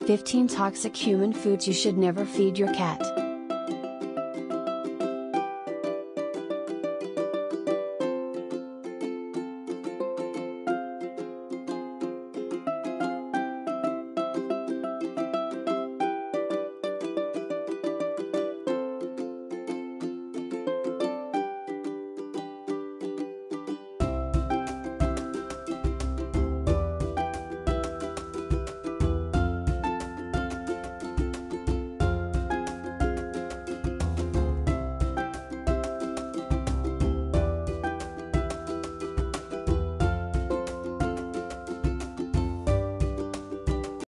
15 Toxic Human Foods You Should Never Feed Your Cat.